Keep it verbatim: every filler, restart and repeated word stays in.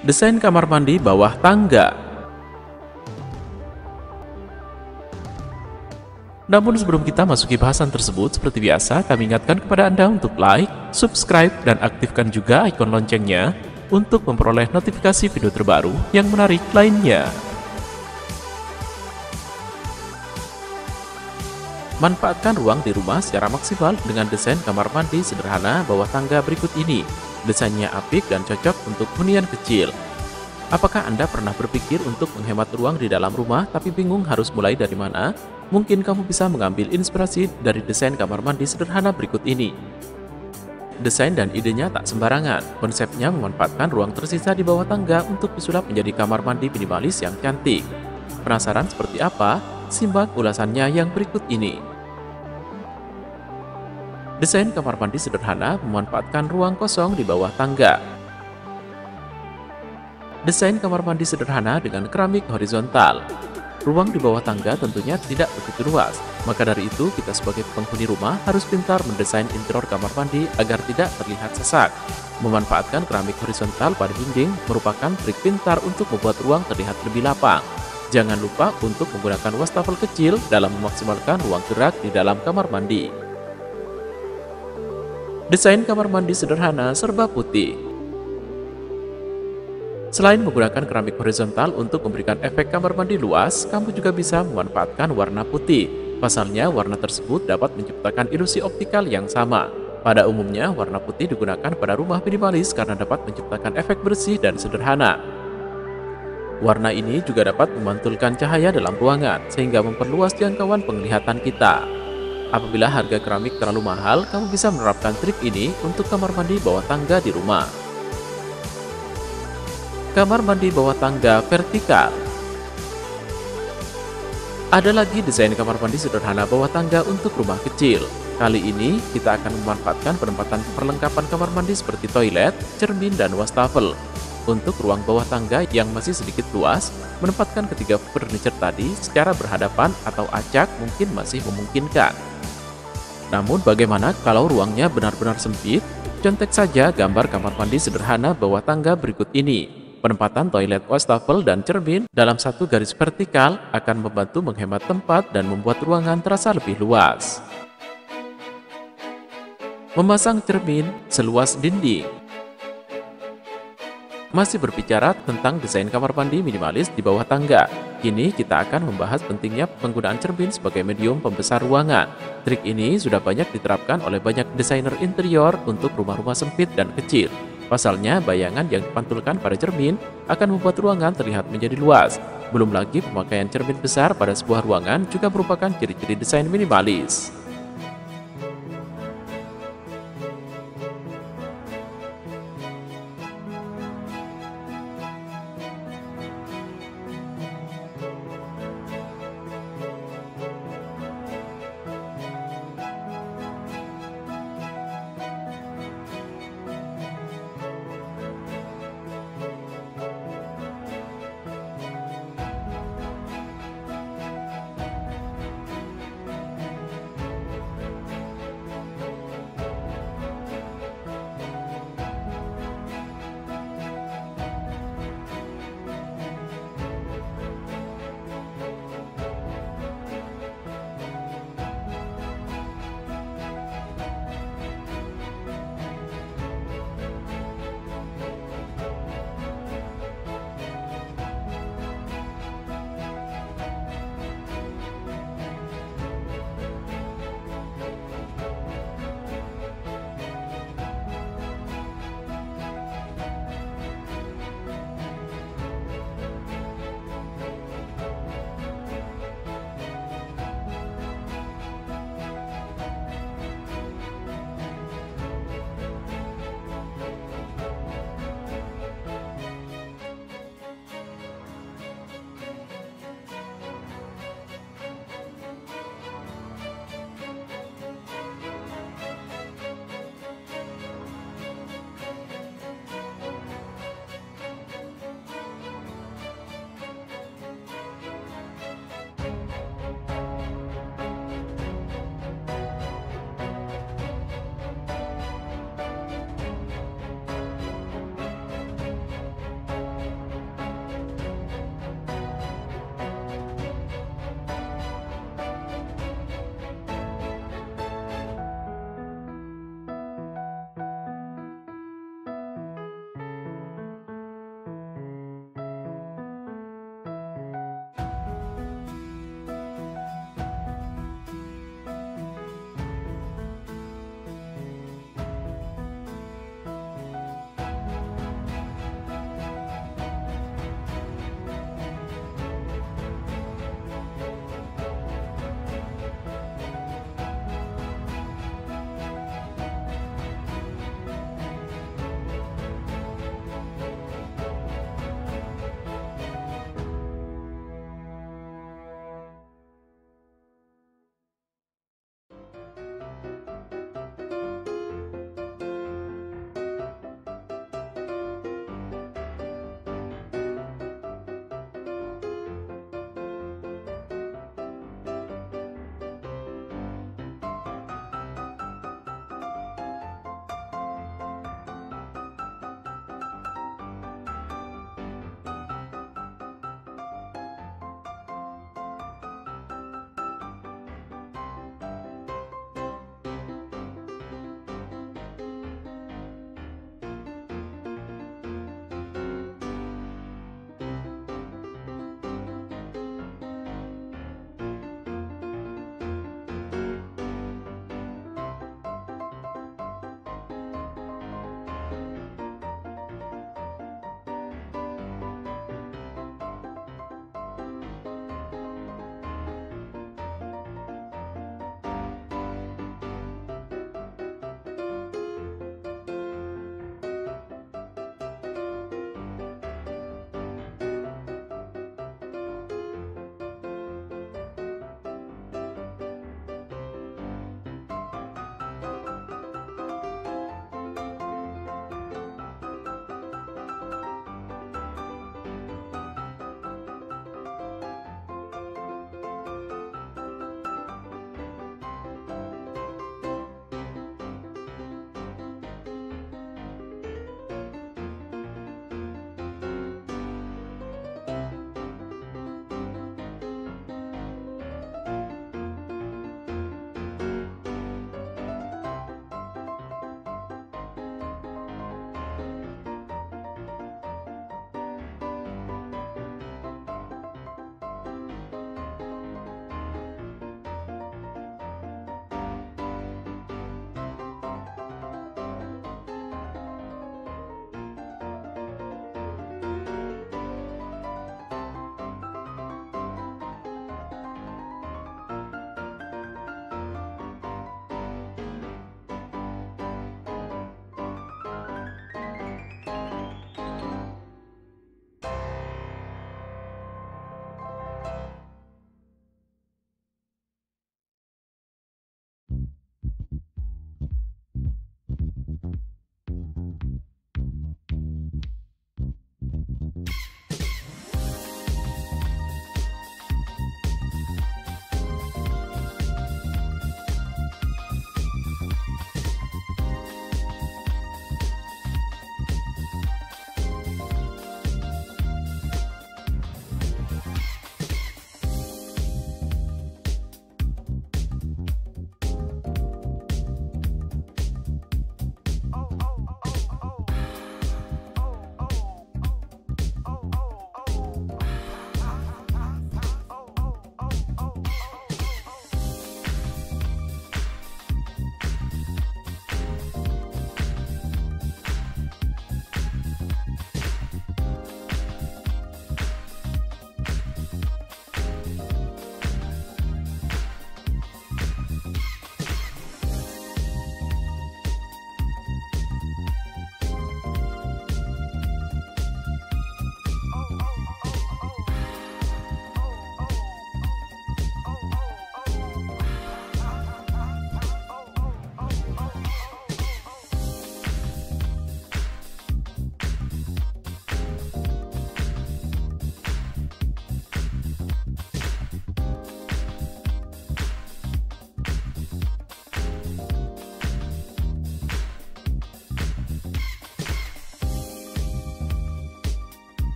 Desain kamar mandi bawah tangga. Namun sebelum kita masuki bahasan tersebut, seperti biasa kami ingatkan kepada Anda untuk like, subscribe, dan aktifkan juga ikon loncengnya untuk memperoleh notifikasi video terbaru yang menarik lainnya. Manfaatkan ruang di rumah secara maksimal dengan desain kamar mandi sederhana bawah tangga berikut ini. Desainnya apik dan cocok untuk hunian kecil. Apakah Anda pernah berpikir untuk menghemat ruang di dalam rumah tapi bingung harus mulai dari mana? Mungkin kamu bisa mengambil inspirasi dari desain kamar mandi sederhana berikut ini. Desain dan idenya tak sembarangan. Konsepnya memanfaatkan ruang tersisa di bawah tangga untuk disulap menjadi kamar mandi minimalis yang cantik. Penasaran seperti apa? Simak ulasannya yang berikut ini. Desain kamar mandi sederhana memanfaatkan ruang kosong di bawah tangga. Desain kamar mandi sederhana dengan keramik horizontal. Ruang di bawah tangga tentunya tidak begitu luas, maka dari itu kita sebagai penghuni rumah harus pintar mendesain interior kamar mandi agar tidak terlihat sesak. Memanfaatkan keramik horizontal pada dinding merupakan trik pintar untuk membuat ruang terlihat lebih lapang. Jangan lupa untuk menggunakan wastafel kecil dalam memaksimalkan ruang gerak di dalam kamar mandi. Desain kamar mandi sederhana serba putih. Selain menggunakan keramik horizontal untuk memberikan efek kamar mandi luas, kamu juga bisa memanfaatkan warna putih. Pasalnya, warna tersebut dapat menciptakan ilusi optikal yang sama. Pada umumnya, warna putih digunakan pada rumah minimalis karena dapat menciptakan efek bersih dan sederhana. Warna ini juga dapat memantulkan cahaya dalam ruangan, sehingga memperluas jangkauan penglihatan kita. Apabila harga keramik terlalu mahal, kamu bisa menerapkan trik ini untuk kamar mandi bawah tangga di rumah. Kamar mandi bawah tangga vertikal. Ada lagi desain kamar mandi sederhana bawah tangga untuk rumah kecil. Kali ini kita akan memanfaatkan penempatan perlengkapan kamar mandi seperti toilet, cermin, dan wastafel. Untuk ruang bawah tangga yang masih sedikit luas, menempatkan ketiga furniture tadi secara berhadapan atau acak mungkin masih memungkinkan. Namun bagaimana kalau ruangnya benar-benar sempit? Contek saja gambar kamar mandi sederhana bawah tangga berikut ini. Penempatan toilet, wastafel, dan cermin dalam satu garis vertikal akan membantu menghemat tempat dan membuat ruangan terasa lebih luas. Memasang cermin seluas dinding. Masih berbicara tentang desain kamar mandi minimalis di bawah tangga. Kini kita akan membahas pentingnya penggunaan cermin sebagai medium pembesar ruangan. Trik ini sudah banyak diterapkan oleh banyak desainer interior untuk rumah-rumah sempit dan kecil. Pasalnya, bayangan yang dipantulkan pada cermin akan membuat ruangan terlihat menjadi luas. Belum lagi pemakaian cermin besar pada sebuah ruangan juga merupakan ciri-ciri desain minimalis.